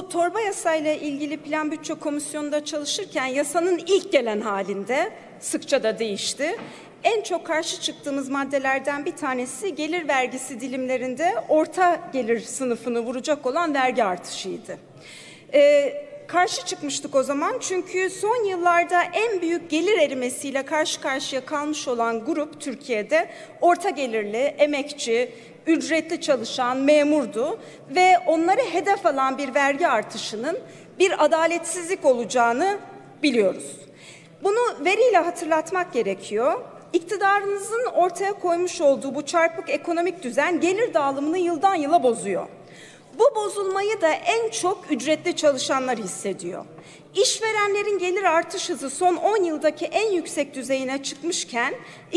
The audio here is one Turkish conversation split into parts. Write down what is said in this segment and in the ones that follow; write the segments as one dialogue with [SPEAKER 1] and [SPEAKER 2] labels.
[SPEAKER 1] Bu torba yasayla ilgili Plan Bütçe Komisyonu'nda çalışırken yasanın ilk gelen halinde sıkça da değişti. En çok karşı çıktığımız maddelerden bir tanesi gelir vergisi dilimlerinde orta gelir sınıfını vuracak olan vergi artışıydı. Karşı çıkmıştık o zaman çünkü son yıllarda en büyük gelir erimesiyle karşı karşıya kalmış olan grup Türkiye'de orta gelirli, emekçi, ücretli çalışan, memurdu ve onları hedef alan bir vergi artışının bir adaletsizlik olacağını biliyoruz. Bunu veriyle hatırlatmak gerekiyor. İktidarınızın ortaya koymuş olduğu bu çarpık ekonomik düzen gelir dağılımını yıldan yıla bozuyor. Bu bozulmayı da en çok ücretli çalışanlar hissediyor. İşverenlerin gelir artış hızı son 10 yıldaki en yüksek düzeyine çıkmışken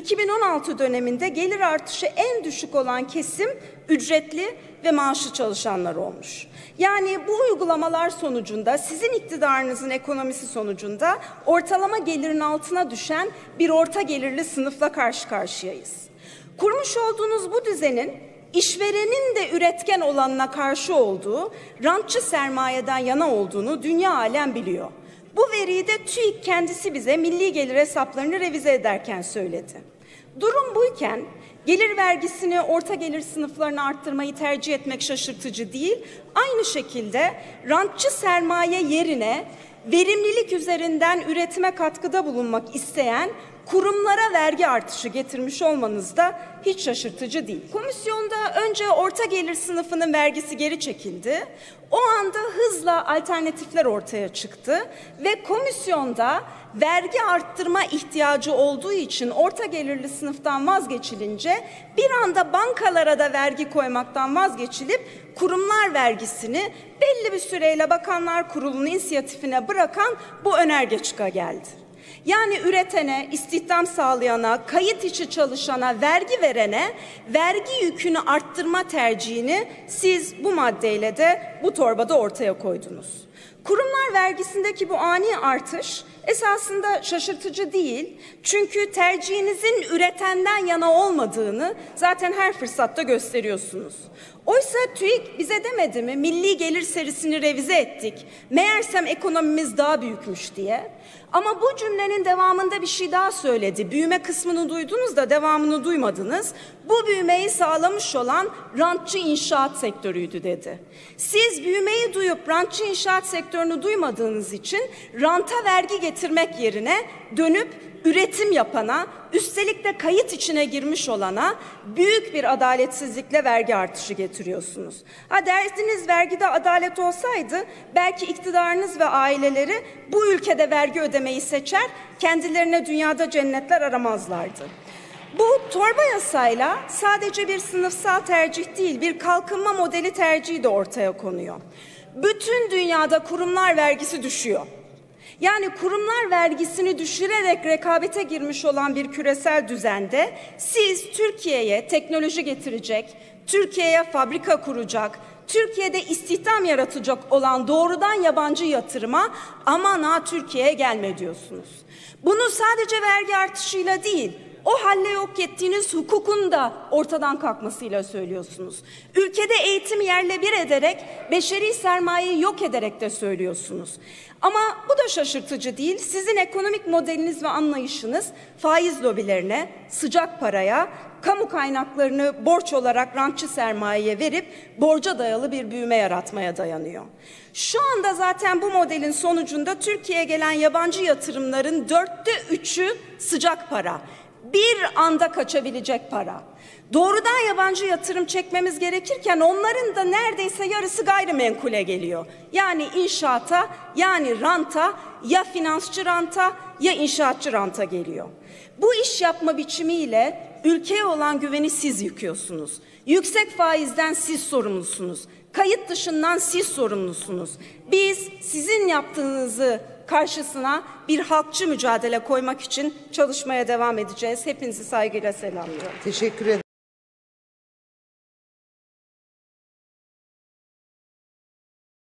[SPEAKER 1] 2016 döneminde gelir artışı en düşük olan kesim ücretli ve maaşlı çalışanlar olmuş. Yani bu uygulamalar sonucunda sizin iktidarınızın ekonomisi sonucunda ortalama gelirin altına düşen bir orta gelirli sınıfla karşı karşıyayız. Kurmuş olduğunuz bu düzenin İşverenin de üretken olanına karşı olduğu, rantçı sermayeden yana olduğunu dünya alem biliyor. Bu veriyi de TÜİK kendisi bize milli gelir hesaplarını revize ederken söyledi. Durum buyken gelir vergisini orta gelir sınıflarına arttırmayı tercih etmek şaşırtıcı değil. Aynı şekilde rantçı sermaye yerine verimlilik üzerinden üretime katkıda bulunmak isteyen kurumlara vergi artışı getirmiş olmanız da hiç şaşırtıcı değil. Komisyonda önce orta gelir sınıfının vergisi geri çekildi. O anda hızla alternatifler ortaya çıktı ve komisyonda vergi arttırma ihtiyacı olduğu için orta gelirli sınıftan vazgeçilince bir anda bankalara da vergi koymaktan vazgeçilip kurumlar vergisini belli bir süreyle Bakanlar Kurulu'nun inisiyatifine bırakan bu önerge geldi. Yani üretene, istihdam sağlayana, kayıt içi çalışana, vergi verene vergi yükünü arttırma tercihini siz bu maddeyle de bu torbada ortaya koydunuz. Kurumlar vergisindeki bu ani artış esasında şaşırtıcı değil. Çünkü tercihinizin üretenden yana olmadığını zaten her fırsatta gösteriyorsunuz. Oysa TÜİK bize demedi mi milli gelir serisini revize ettik, meğersem ekonomimiz daha büyükmüş diye. Ama bu cümlenin devamında bir şey daha söyledi. Büyüme kısmını duydunuz da devamını duymadınız. Bu büyümeyi sağlamış olan rantçı inşaat sektörüydü dedi. Siz büyümeyi duyup rantçı inşaat sektörünü duymadığınız için ranta vergi getirmek yerine dönüp üretim yapana, üstelik de kayıt içine girmiş olana büyük bir adaletsizlikle vergi artışı getiriyorsunuz. Ha derdiniz vergide adalet olsaydı belki iktidarınız ve aileleri bu ülkede vergi ödemeyi seçer, kendilerine dünyada cennetler aramazlardı. Bu torba yasayla sadece bir sınıfsal tercih değil, bir kalkınma modeli tercihi de ortaya konuyor. Bütün dünyada kurumlar vergisi düşüyor. Yani kurumlar vergisini düşürerek rekabete girmiş olan bir küresel düzende siz Türkiye'ye teknoloji getirecek, Türkiye'ye fabrika kuracak, Türkiye'de istihdam yaratacak olan doğrudan yabancı yatırıma aman ha Türkiye'ye gelme diyorsunuz. Bunu sadece vergi artışıyla değil, o halle yok ettiğiniz hukukun da ortadan kalkmasıyla söylüyorsunuz. Ülkede eğitimi yerle bir ederek, beşeri sermayeyi yok ederek de söylüyorsunuz. Ama bu da şaşırtıcı değil. Sizin ekonomik modeliniz ve anlayışınız faiz lobilerine, sıcak paraya, kamu kaynaklarını borç olarak rantçı sermayeye verip borca dayalı bir büyüme yaratmaya dayanıyor. Şu anda zaten bu modelin sonucunda Türkiye'ye gelen yabancı yatırımların 3/4'ü sıcak para. Bir anda kaçabilecek para. Doğrudan yabancı yatırım çekmemiz gerekirken onların da neredeyse yarısı gayrimenkule geliyor. Yani inşaata, yani ranta, ya finansçı ranta ya inşaatçı ranta geliyor. Bu iş yapma biçimiyle ülkeye olan güveni siz yıkıyorsunuz. Yüksek faizden siz sorumlusunuz. Kayıt dışından siz sorumlusunuz. Biz sizin yaptığınızı karşısına bir halkçı mücadele koymak için çalışmaya devam edeceğiz. Hepinizi saygıyla selamlıyorum.
[SPEAKER 2] Teşekkür ederim.